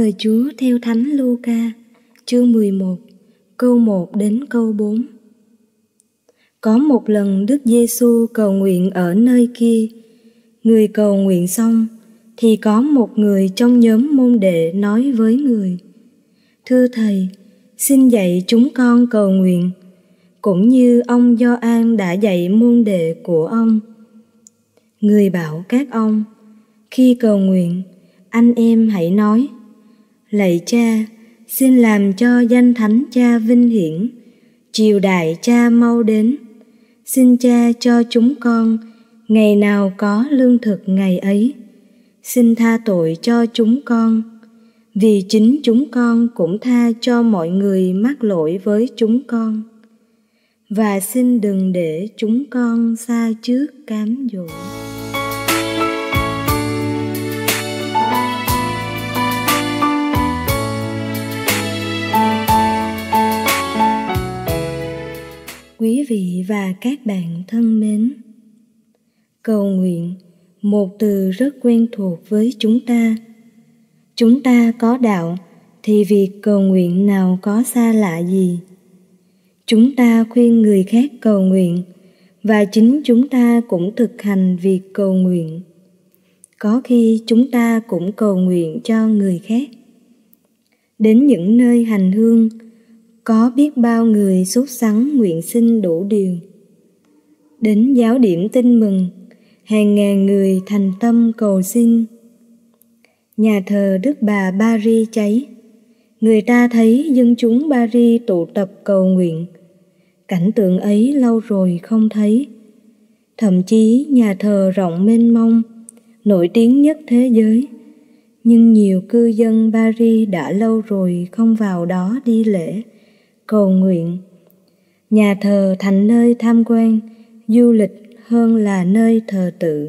Lời Chúa theo Thánh Luca, chương 11, câu 1 đến câu 4. Có một lần Đức Giêsu cầu nguyện ở nơi kia. Người cầu nguyện xong thì có một người trong nhóm môn đệ nói với người: Thưa Thầy, xin dạy chúng con cầu nguyện, cũng như ông Gioan đã dạy môn đệ của ông. Người bảo các ông: Khi cầu nguyện, anh em hãy nói: Lạy Cha, xin làm cho danh Thánh Cha vinh hiển, triều đại Cha mau đến. Xin Cha cho chúng con ngày nào có lương thực ngày ấy. Xin tha tội cho chúng con, vì chính chúng con cũng tha cho mọi người mắc lỗi với chúng con. Và xin đừng để chúng con xa trước cám dỗ. Quý vị và các bạn thân mến, cầu nguyện, một từ rất quen thuộc với chúng ta. Chúng ta có đạo thì việc cầu nguyện nào có xa lạ gì. Chúng ta khuyên người khác cầu nguyện và chính chúng ta cũng thực hành việc cầu nguyện. Có khi chúng ta cũng cầu nguyện cho người khác. Đến những nơi hành hương, có biết bao người sốt sắng nguyện xin đủ điều. Đến giáo điểm tin mừng, hàng ngàn người thành tâm cầu xin. Nhà thờ Đức Bà Paris cháy, người ta thấy dân chúng Paris tụ tập cầu nguyện. Cảnh tượng ấy lâu rồi không thấy. Thậm chí nhà thờ rộng mênh mông, nổi tiếng nhất thế giới, nhưng nhiều cư dân Paris đã lâu rồi không vào đó đi lễ, cầu nguyện. Nhà thờ thành nơi tham quan, du lịch hơn là nơi thờ tự.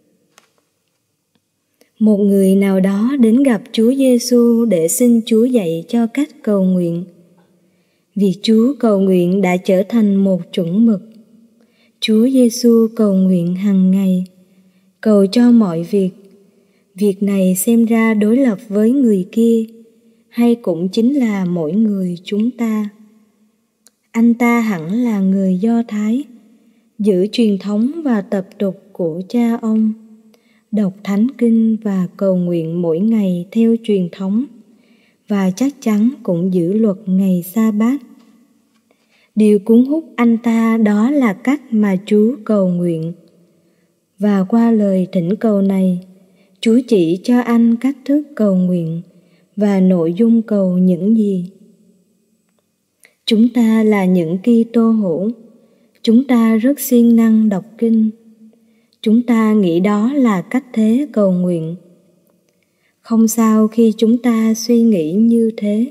Một người nào đó đến gặp Chúa Giêsu để xin Chúa dạy cho cách cầu nguyện. Việc Chúa cầu nguyện đã trở thành một chuẩn mực. Chúa Giêsu cầu nguyện hàng ngày, cầu cho mọi việc. Việc này xem ra đối lập với người kia, hay cũng chính là mỗi người chúng ta. Anh ta hẳn là người Do Thái, giữ truyền thống và tập tục của cha ông, đọc Thánh Kinh và cầu nguyện mỗi ngày theo truyền thống, và chắc chắn cũng giữ luật ngày Sa-bát. Điều cuốn hút anh ta đó là cách mà Chúa cầu nguyện. Và qua lời thỉnh cầu này, Chúa chỉ cho anh cách thức cầu nguyện và nội dung cầu những gì. Chúng ta là những Kitô hữu, chúng ta rất siêng năng đọc kinh. Chúng ta nghĩ đó là cách thế cầu nguyện. Không sao khi chúng ta suy nghĩ như thế.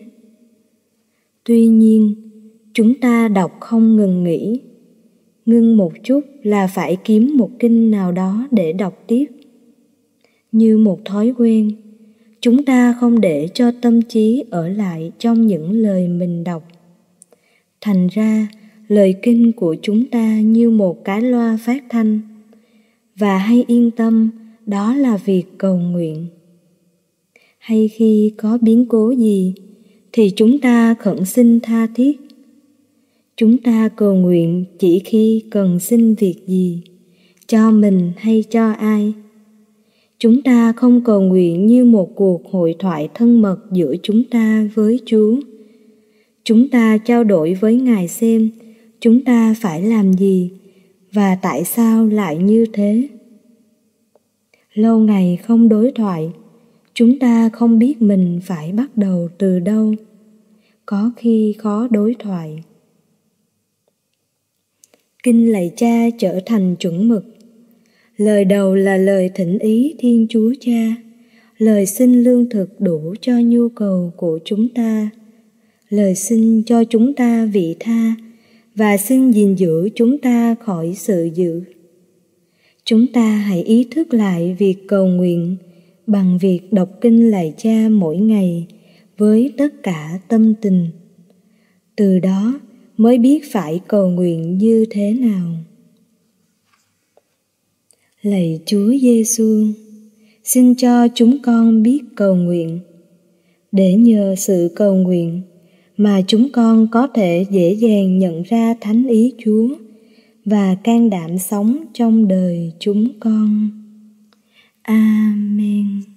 Tuy nhiên, chúng ta đọc không ngừng nghỉ. Ngưng một chút là phải kiếm một kinh nào đó để đọc tiếp. Như một thói quen, chúng ta không để cho tâm trí ở lại trong những lời mình đọc. Thành ra, lời kinh của chúng ta như một cái loa phát thanh. Và hãy yên tâm, đó là việc cầu nguyện. Hay khi có biến cố gì, thì chúng ta khẩn xin tha thiết. Chúng ta cầu nguyện chỉ khi cần xin việc gì, cho mình hay cho ai. Chúng ta không cầu nguyện như một cuộc hội thoại thân mật giữa chúng ta với Chúa. Chúng ta trao đổi với Ngài xem chúng ta phải làm gì và tại sao lại như thế. Lâu ngày không đối thoại, chúng ta không biết mình phải bắt đầu từ đâu. Có khi khó đối thoại. Kinh Lạy Cha trở thành chuẩn mực. Lời đầu là lời thỉnh ý Thiên Chúa Cha, lời xin lương thực đủ cho nhu cầu của chúng ta, lời xin cho chúng ta vị tha và xin gìn giữ chúng ta khỏi sự dữ. Chúng ta hãy ý thức lại việc cầu nguyện bằng việc đọc kinh Lạy Cha mỗi ngày với tất cả tâm tình. Từ đó mới biết phải cầu nguyện như thế nào. Lạy Chúa Giêsu, xin cho chúng con biết cầu nguyện. để nhờ sự cầu nguyện mà chúng con có thể dễ dàng nhận ra thánh ý Chúa và can đảm sống trong đời chúng con. Amen.